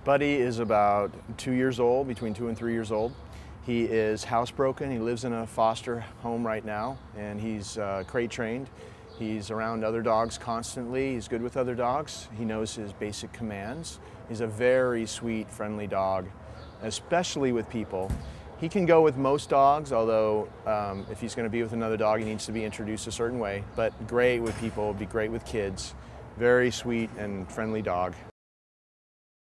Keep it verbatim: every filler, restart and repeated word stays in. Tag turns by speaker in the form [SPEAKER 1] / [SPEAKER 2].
[SPEAKER 1] Buddy is about two years old, between two and three years old. He is housebroken. He lives in a foster home right now, and he's uh, crate trained. He's around other dogs constantly. He's good with other dogs. He knows his basic commands. He's a very sweet, friendly dog, especially with people. He can go with most dogs, although um, if he's going to be with another dog, he needs to be introduced a certain way. But great with people, be great with kids. Very sweet and friendly dog.